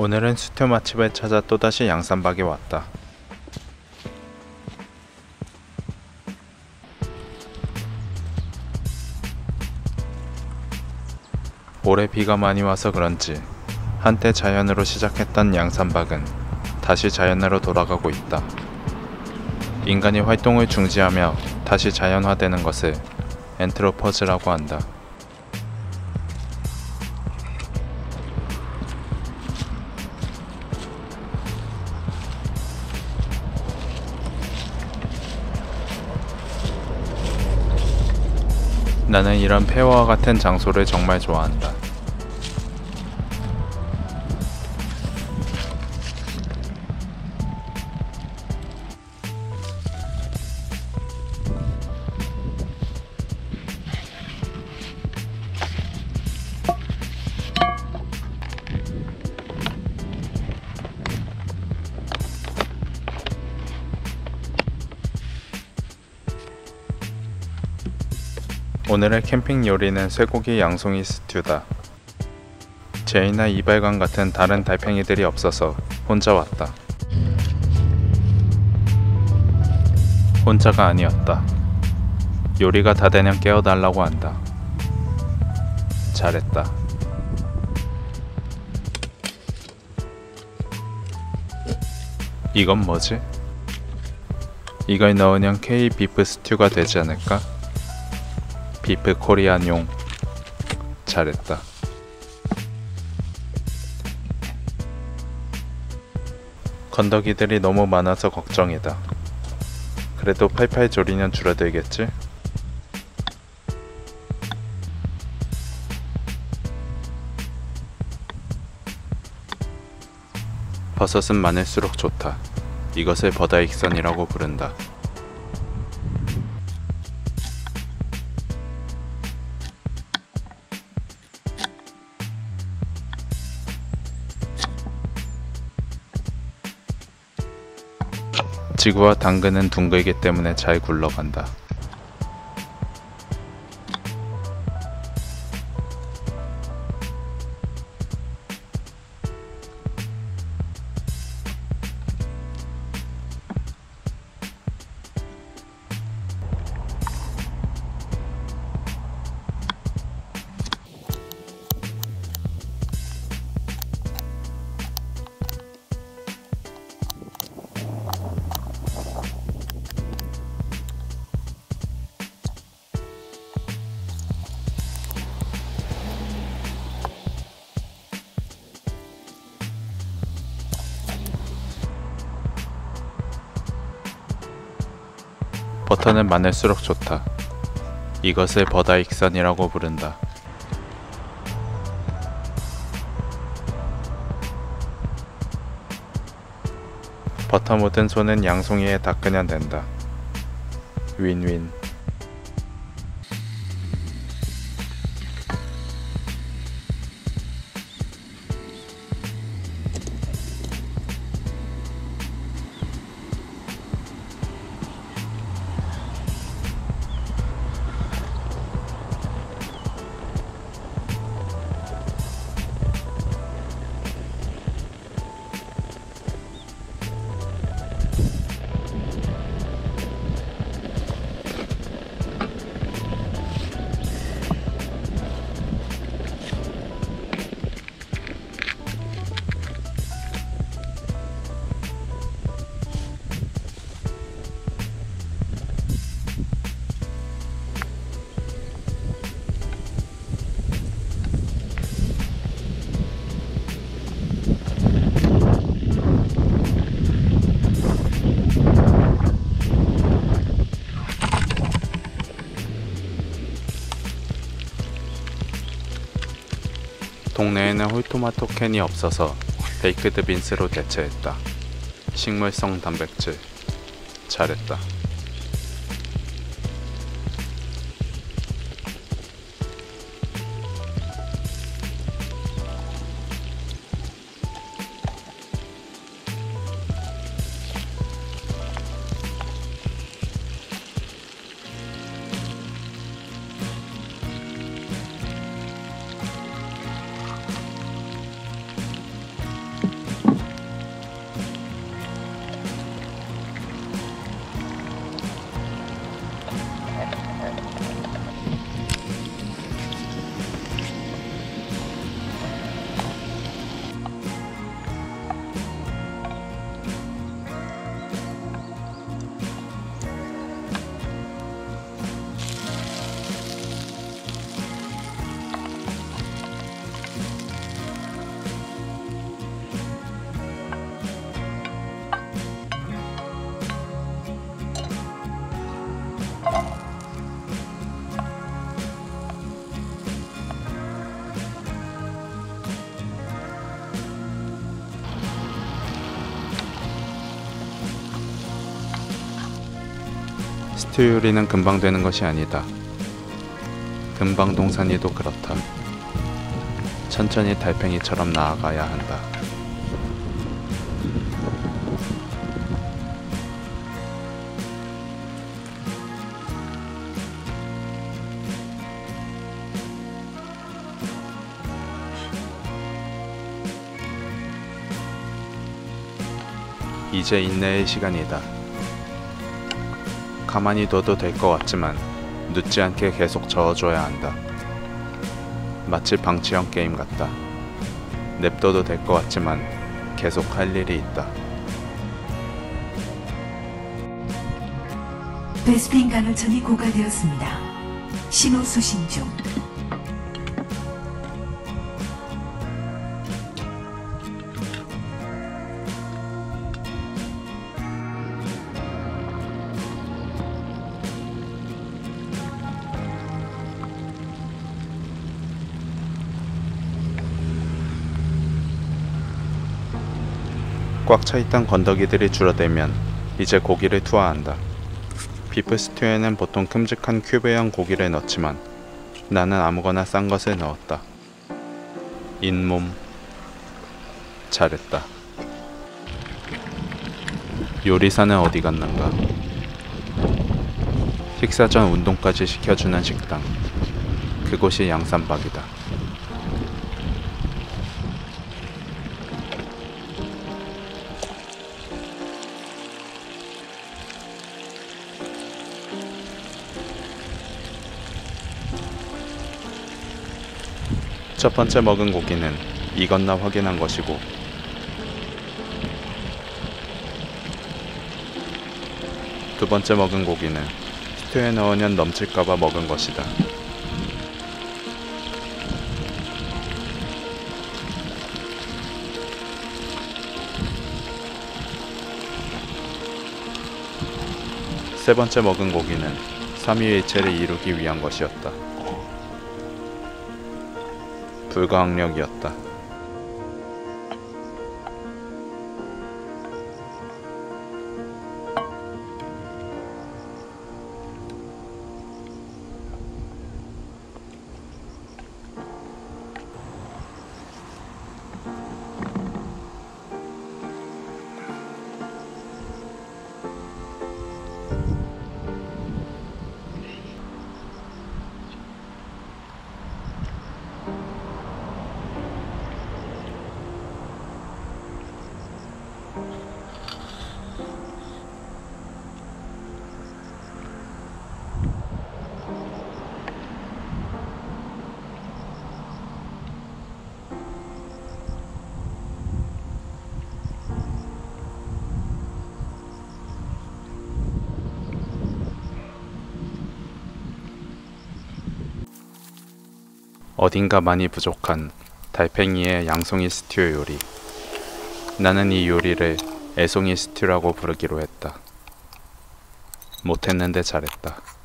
오늘은 스튜 맛집을 찾아 또다시 양산박에 왔다. 올해 비가 많이 와서 그런지 한때 자연으로 시작했던 양산박은 다시 자연으로 돌아가고 있다. 인간이 활동을 중지하며 다시 자연화되는 것을 엔트로포즈라고 한다. 나는 이런 폐허와 같은 장소를 정말 좋아한다. 오늘의 캠핑 요리는 쇠고기 양송이 스튜다. 제이나 이발관 같은 다른 달팽이들이 없어서 혼자 왔다. 혼자가 아니었다. 요리가 다 되면 깨워달라고 한다. 잘했다. 이건 뭐지? 이걸 넣으면 K 비프 스튜가 되지 않을까? 비프 코리안용. 잘했다. 건더기들이 너무 많아서 걱정이다. 그래도 팔팔 조리면 줄어들겠지? 버섯은 많을수록 좋다. 이것을 버다익선이라고 부른다. 지구와 당근은 둥글기 때문에 잘 굴러간다. 버터는 많을수록 좋다. 이것을 버다익선이라고 부른다. 버터 묻은 손은 양송이에 닦으면 된다. 윈윈. 동네에는 홀토마토 캔이 없어서 베이크드 빈스로 대체했다. 식물성 단백질. 잘했다. 스튜 요리는 금방 되는 것이 아니다. 금방동산이도 그렇다. 천천히 달팽이처럼 나아가야 한다. 이제 인내의 시간이다. 가만히 둬도 될 것 같지만 늦지 않게 계속 저어줘야 한다. 마치 방치형 게임 같다. 냅둬도 될 것 같지만 계속 할 일이 있다. 베스핀 간헐천이 고갈되었습니다. 신호 수신 중. 꽉 차있던 건더기들이 줄어들면 이제 고기를 투하한다. 비프 스튜에는 보통 큼직한 큐브형 고기를 넣지만 나는 아무거나 싼 것을 넣었다. 잇몸. 잘했다. 요리사는 어디 갔는가? 식사 전 운동까지 시켜주는 식당. 그곳이 양산박이다. 첫 번째 먹은 고기는 익었나 확인한 것이고 두 번째 먹은 고기는 스튜에 넣으면 넘칠까봐 먹은 것이다. 세 번째 먹은 고기는 삼위일체를 이루기 위한 것이었다. 불가항력이었다. 어딘가 많이 부족한 달팽이의 양송이 스튜 요리. 나는 이 요리를 애송이 스튜라고 부르기로 했다. 못했는데 잘했다.